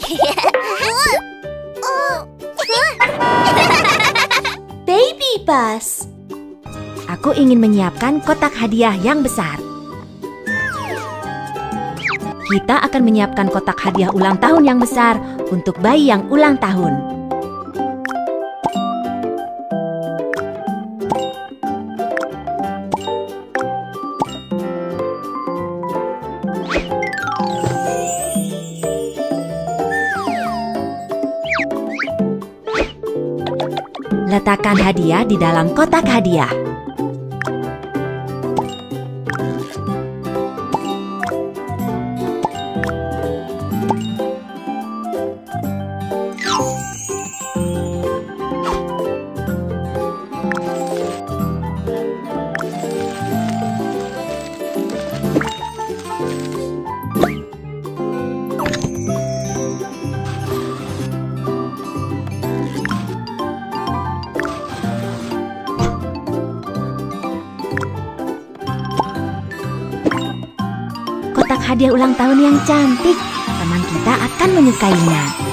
Baby Bus. Aku ingin menyiapkan kotak hadiah yang besar. Kita akan menyiapkan kotak hadiah ulang tahun yang besar untuk bayi yang ulang tahun. Letakkan hadiah di dalam kotak hadiah. Kotak hadiah ulang tahun yang cantik. Teman kita akan menyukainya.